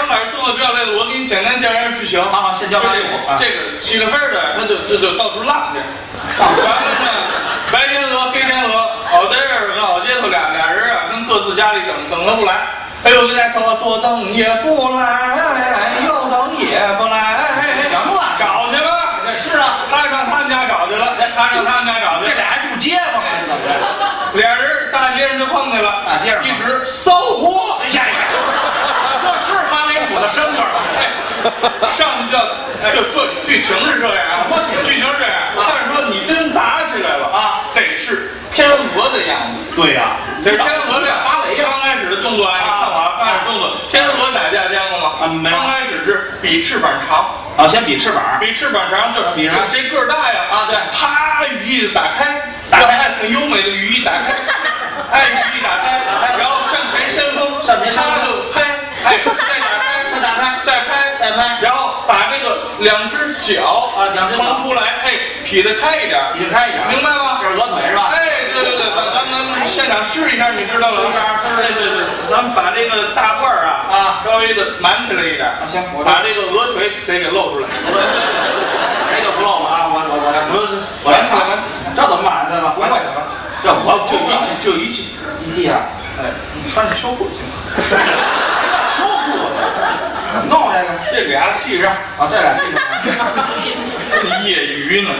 说不要累了，我给你简单讲讲剧情。 好好，先教芭蕾舞。 这个起了分的，他就就就到处浪去。完了呢，白天鹅、黑天鹅，老在这儿跟老街头俩俩人啊，跟各自家里等等他不来。哎呦，跟家说说等也不来，又等也不来。 行了， 找去吧。 是啊， 他上他们家找去了，他上他们家找去。 这俩还住街坊呢，怎么着？ 俩人大街上就碰见了， 大街上一直骚货。 哎呀呀，这是芭蕾舞的身份吗？ 上去就就说剧情是这样啊，剧情是这样，但是说你真打起来了啊， 得是天鹅的样子。 对呀， 得是天鹅的样子。 芭蕾呀， 刚开始的动作啊，你看我啊，刚开始动作，天鹅打架见过吗？ 啊，没有。 刚开始是比翅膀长。 啊，先比翅膀， 比翅膀长就是比谁个儿大呀？ 啊，对， 啪，羽翼打开， 打开， 很优美的羽翼打开，哎，羽翼打开，然后上前扇风， 上前扇风就拍，哎，再打开， 再打开， 再拍， 再拍， 然后把这个两只脚啊，两只脚腾出来，哎，劈得开一点， 劈得开一点， 明白吗？ 这是鹅腿是吧？ 哎，对对对，咱咱们现场试一下，你知道了吗？对对对，咱们把这个大褂啊啊稍微的瞒起来一点， 啊行， 把这个鹅腿得给露出来， 这就不露了啊！我我我我瞒起来瞒， 这怎么瞒这个？ 瞒起来瞒， 这我就一记就一记一记啊！ 哎，穿着秋裤行吗？ 秋裤，弄这个， 这俩系上啊，这俩系上， 业余呢。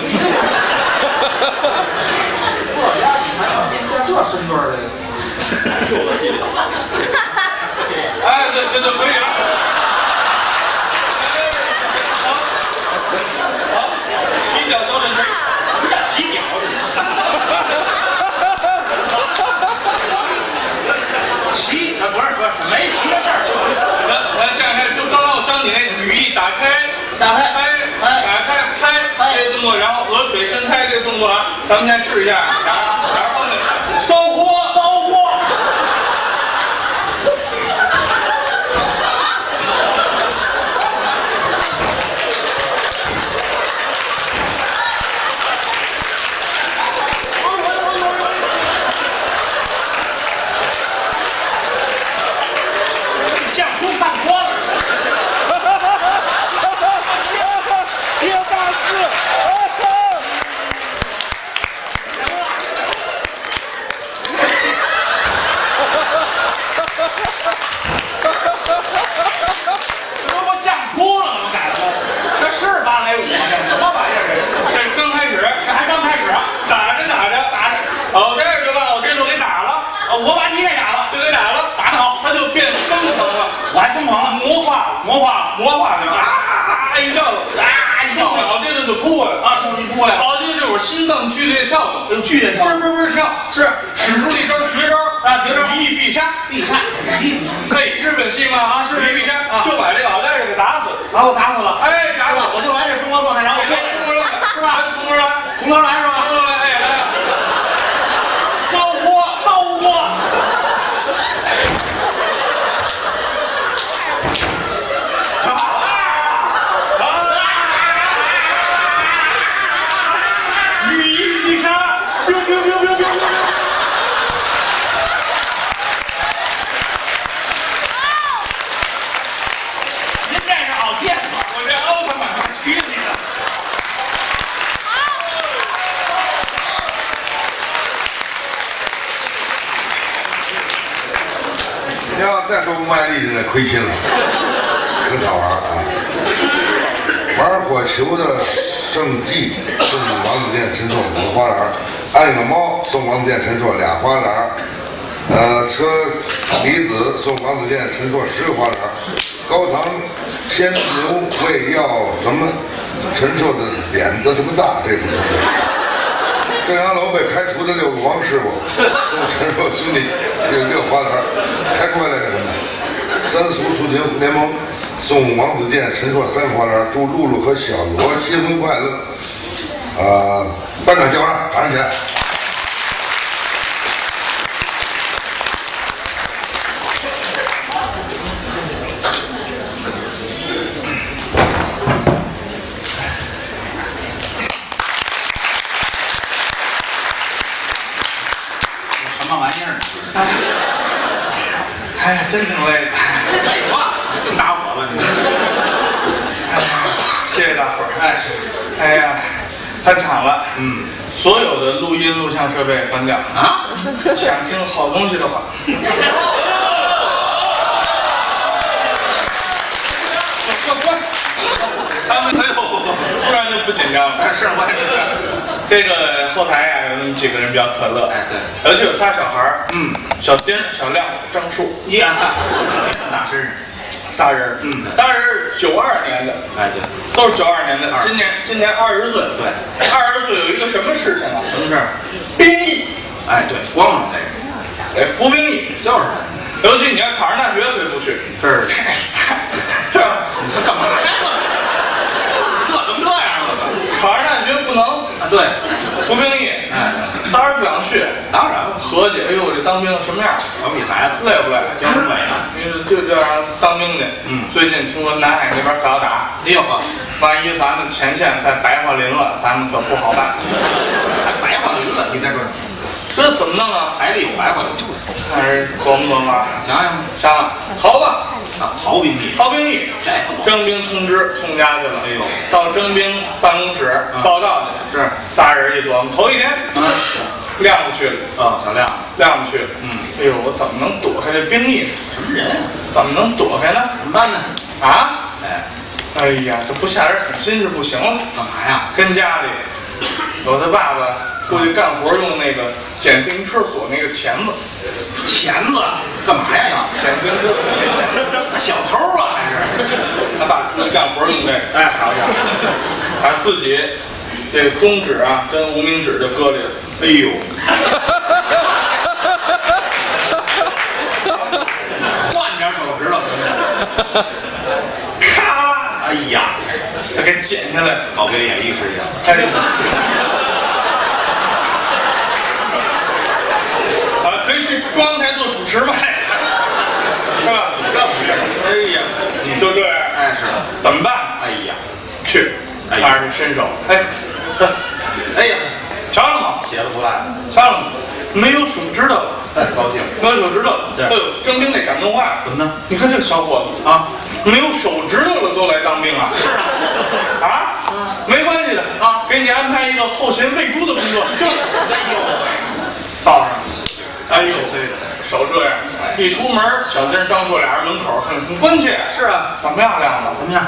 这家你还这这身段的， 就我记得。哎，对对对，可以了。好，好，起脚交阵式。 什么叫起脚？骑，呃，不是不是，没骑的事儿。 来来，现在开始，就刚刚我教你那羽翼打开， 打开， 开， 开， 打开，开，这个动作，然后鹅腿伸开这个动作啊，咱们先试一下，然后然后呢，骚货， 骚货。相扑看多了。 接大四， 这不相扑了，怎么改了？这是芭蕾舞吗？这什么玩意儿？ 这是刚开始， 这还刚开始啊！ 打着打着打着， 哦，这儿就把我这路给打了， 哦，我把你给打了， 就给打了， 打得好， 他就变疯狂了， 我还疯狂了， 魔化了， 魔化了， 魔化了，啊一叫， 啊一跳， 脑袋子就扑过来了， 啊，手一扑过来了， 好，就这会儿心脏剧烈跳动， 有剧烈跳嘣，嘣嘣跳， 是使出了一招绝招啊绝招羽翼必杀， 必杀，必可以，日本戏嘛啊是羽翼必杀， 啊就把这老太太给打死， 把我打死了， 哎，打死我就来这疯狂状态，然后我给他从头来， 是吧？ 从头来， 从头来是吧？ 从头来，哎来，骚货， 骚货。 羽翼必杀，biu biu biu biu biu biu。 您这是好剑， 我这奥特曼去你的！ 你要再说不卖力的，那亏心了，真好玩啊！玩火球的圣迹送王子健、陈硕五个花篮，按个猫送王子健、陈硕俩花篮，呃，车厘子送王子健、陈硕十个花篮，高堂牵牛为要什么？陈硕的脸都这么大，这不是。正阳楼被开除的六个王师傅送陈硕兄弟六六花篮，开出来了什么？三叔促进联盟送王子健、陈硕三个花篮，祝露露和小罗新婚快乐。啊、班长叫上，掌声起来。 什么玩意儿？ 哎呀，真挺累的。 废话，净打我。 了吧？你谢谢大伙儿。 哎，是， 哎呀，翻场了。 嗯， 所有的录音录像设备关掉啊！ 想听好东西的话，关关。他们哎呦，突然就不紧张了。 是，我也是。 这个后台呀、啊，有那么几个人比较可乐。 哎，对， 而且有仨小孩儿， 嗯， 小丁、小亮、张树， 呀，大身上， 仨人， 嗯， 仨人九二年的， 哎，对， 都是九二年的，今年今年二十岁， 对， 二十岁有一个什么事情啊？ 什么事儿？ 兵役， 哎，对，光荣这个， 哎，服兵役， 就是的。尤其你要考上大学，可以不去。 是， 这仨，是吧？ 你说干嘛呀？乐成这样了吧？ 考上大学不能啊，对， 服兵役， 哎， 当然不想去。 当然了， 合计，哎呦，这当兵什么样？ 我们你孩子累不累？ 教什么呀？ 因为就这样当兵去。 嗯， 最近听说南海那边可要打， 哎呦呵， 万一咱们前线再白桦林了，咱们可不好办。 还白桦林了，你再说， 这怎么弄啊？ 海里有白桦林，就是还是琢磨琢磨啊， 想想想想，逃吧， 啊，逃兵役， 逃兵役， 这征兵通知送家去了。 哎呦， 到征兵办公室报道去。 是， 仨人一琢磨，头一天， 嗯， 亮不去了， 哦，小亮， 亮不去了。 嗯， 哎呦，我怎么能躲开这兵役呢？ 什么人啊？ 怎么能躲开呢？ 怎么办呢？ 啊？ 哎， 哎呀，这不下点狠心是不行了。 干嘛呀？ 跟家里有他爸爸过去干活用那个捡自行车锁那个钳子， 钳子干嘛呀？要捡自行车锁那钳子， 小偷啊？还是？ 他爸出去干活用这个， 哎，好家伙！ 把自己这个中指啊跟无名指就搁里了。 哎呦，换点手指头， 咔啦， 哎呀， 他给剪下来， 搞表演艺术去了。 哎，好了，可以去中央台做主持吗？是吧？哎呀，你就这样， 哎，是， 怎么办？ 哎呀， 去， 哎呀看着伸手，哎， 哎呀， 瞧了吗？ 写的不赖， 瞧了吗？没有手指头， 哎，高兴。 没有手指头， 对哎呦，征兵得感动坏了。 怎么呢？ 你看这小伙子啊， 没有手指头了都来当兵啊？ 是啊， 啊，没关系的啊， 给你安排一个后勤喂猪的工作。 这，哎呦喂， 报上，哎呦， 催的， 手这样，一出门，小丁、张硕俩人门口很很关切。 是啊， 怎么样，亮子？ 怎么样？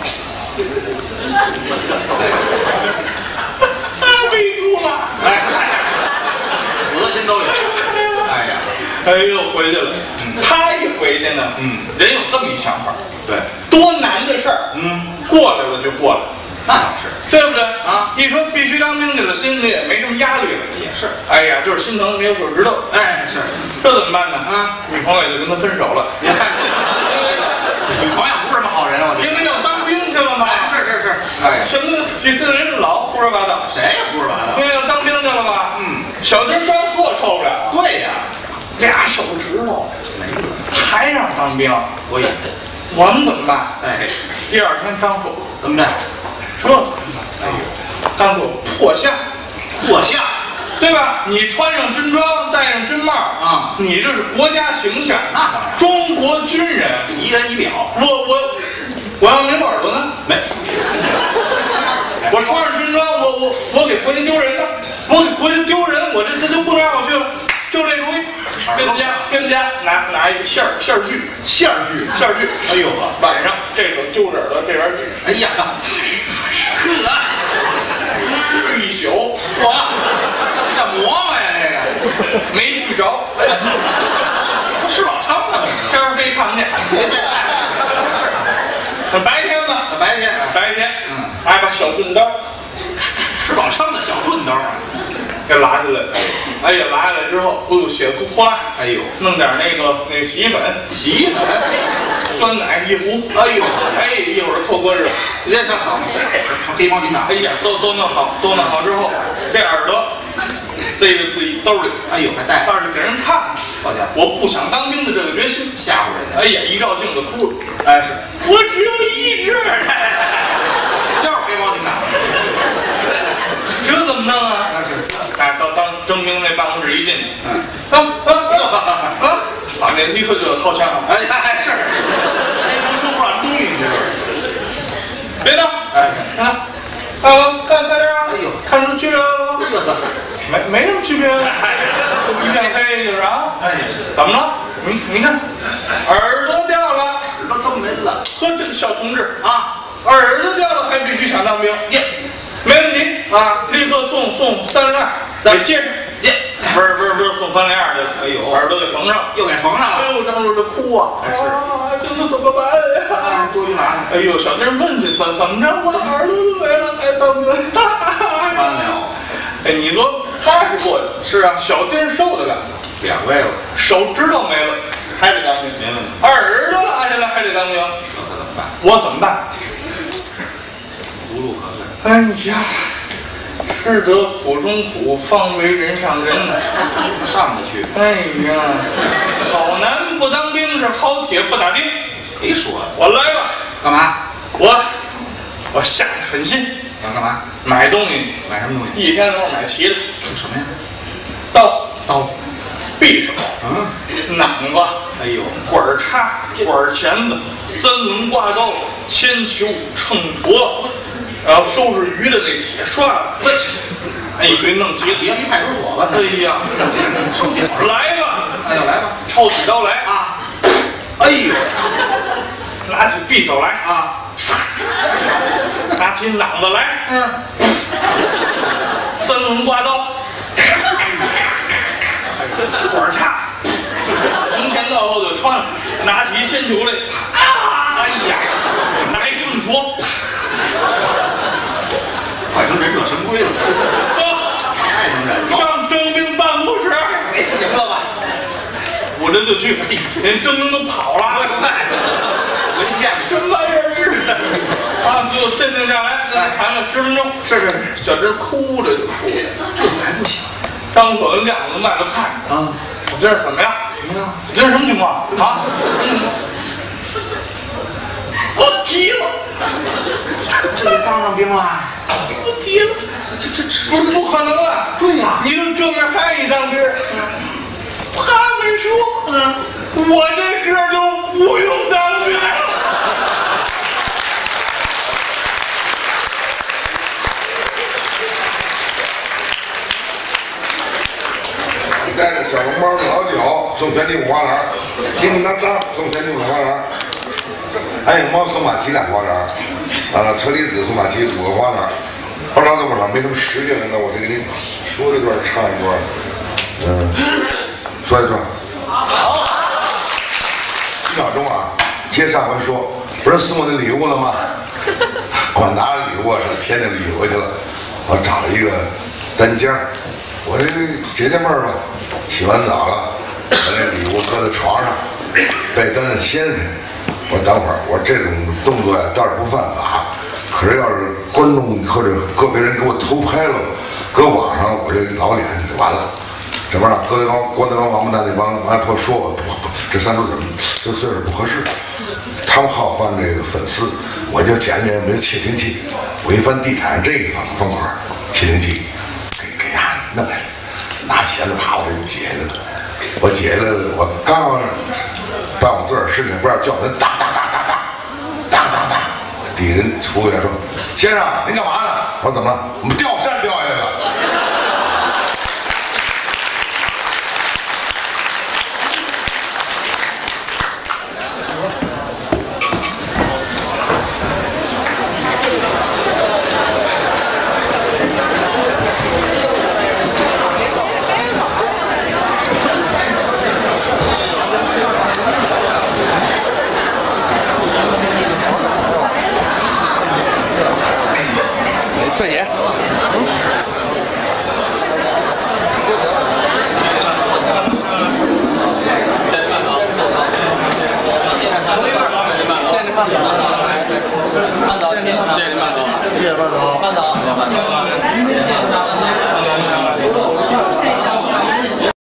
啊，喂猪了！ 哎，死的心都有。哎呀， 哎呦，回去了。他一回去呢， 嗯， 人有这么一想法， 对， 多难的事儿， 嗯， 过来了就过来了。 那倒是， 对不对啊？ 一说必须当兵去了，心里也没什么压力了。 也是。 哎呀，就是心疼没有手指头， 哎，是， 这怎么办呢？ 啊， 女朋友也就跟他分手了。 你看，女朋友不是什么好人啊，我因为要当兵去了嘛。 哎，是是是，哎， 什么？这这人老胡说八道。 谁胡说八道？ 因为要当兵去了吧？ 嗯， 小丁张硕受不了， 对呀， 俩手指头没了， 还让当兵， 我也， 我们怎么办？ 哎， 第二天张硕怎么着？ 这怎么办？哎呦，张硕破相。 破相， 对吧？你穿上军装，戴上军帽啊， 你这是国家形象， 那当然， 中国军人， 一人一表。 我我我要没耳朵呢？ 没， 我穿上军装，我我我给国家丢人呢？我给国家丢人，我这这就不能让我去了。就这主意，跟家跟家拿拿一个线儿线儿锯线儿锯， 线儿锯。 哎呦呵， 晚上这手揪着耳朵，这边锯， 哎呀，呵， 锯一宿， 我这叫磨磨呀，这个没锯着， 哎呀，不是老昌吗？ 天儿黑看不见。白天吧， 白天， 白天， 嗯， 还把小钝刀是老昌的小钝刀， 给拉下来，哎呀，拉下来之后，哎呦，血丝泼辣， 哎呦， 弄点那个那个洗衣粉， 洗衣粉， 酸奶一壶， 哎呦， 哎，一会儿扣搁这， 别上好，黑毛巾呐， 哎呀，都都弄好，都弄好之后，这耳朵塞着自己兜里， 哎呦，还带， 但是给人看， 好家伙， 我不想当兵的这个决心， 吓唬人家， 哎呀，一照镜子哭了， 哎是， 我只有一只， 又是黑毛巾呐， 这怎么弄啊？ 那是， 哎，到当征兵那办公室一进去， 嗯， 啊啊啊啊！啊，那立刻就要掏枪了。 哎哎是，黑不出不让东西别动！哎，啊，啊，看看这儿啊！哎呦，看出区别了吗？没没什么区别，一片黑就是啊。哎，怎么了？你你看，耳朵掉了， 耳朵都没了。 呵，这个小同志啊， 耳朵掉了还必须想当兵？ 耶， 没问题啊， 立刻送送三零二，给接上。 接， 不是不是不是送三零二去了。 哎呦， 耳朵给缝上， 又给缝上了。 哎呦，张主这哭啊！啊，这是怎么办呀？ 多余拿。 哎呦，小弟问去怎怎么着？我耳朵都没了，还当兵？ 完了。 哎，你说他是过去， 是啊， 小弟受得了。 两位了， 手指头没了，还得当兵。 没问题。 耳朵拉下来还得当兵。 那可怎么办？ 我怎么办？ 无路可退。 哎呀，吃得苦中苦，方为人上人。 上得去。 哎呀，好男不当兵是好铁不打钉。 谁说的？ 我来吧。 干嘛？ 我我下了狠心。 要干嘛？ 买东西。 买什么东西？ 一天都是买齐了。 是什么呀？ 刀、 刀、 匕首、 嗯， 榔子， 哎呦， 管叉、管钳子、三轮挂钩、铅球、秤砣，然后收拾鱼的那铁刷子，哎，一堆弄齐了。 别去派出所吧？ 哎呀， 收缴来吧！ 哎呦，来吧！ 抄起刀来啊！哎呦， 拿起匕首来啊！ 拿起榔子来， 嗯， 三轮刮刀，管叉，从前到后就穿，拿起铅球来，啊！哎呀，拿一秤砣， 快成忍者神龟了。 走， 太能忍了。 上征兵办公室。 没行了吧？ 我这就去，连征兵都跑了。 快，文献什么玩意儿？啊，最后镇定下来，跟他谈了十分钟。 是是， 小侄哭着就哭了， 这还不行张口跟亮子外头看。 啊？ 我今儿怎么样？ 怎么样？ 你这是什么情况啊？我提了， 这就当上兵了？ 我提了， 这这这不是不可能啊！ 对呀， 你都正面还一当兵，他没说，嗯，我这个就不用当兵。 带着小笼包的老九送全体五花篮，叮叮当当送全体五花篮，还有猫送马骑俩花篮，啊，车厘子送马骑五个花篮。花篮多少？没什么时间了，那我就给你说一段，唱一段，嗯，说一段。几秒钟啊！接上回说，不是送我的礼物了吗？我拿着礼物上天津旅游去了，我找了一个单间儿。我这解解闷儿吧，洗完澡了，把那礼物搁在床上，被单子掀开。我等会儿，我这种动作呀倒是不犯法，可是要是观众或者个别人给我偷拍了，搁网上我这老脸就完了。这玩意儿，郭德纲、郭德纲王八蛋那帮完婆说我不不，这三叔怎么这岁数不合适？他们好翻这个粉丝，我就捡捡没有窃听器，我一翻地毯这一方方块窃听器。弄来了，拿钳子啪，我就解下来了。我解下来了，我刚把我自个儿身上不知道叫人哒哒哒哒哒哒哒哒。底下人服务员说：“先生，您干嘛呢？”我说：“怎么了？我们调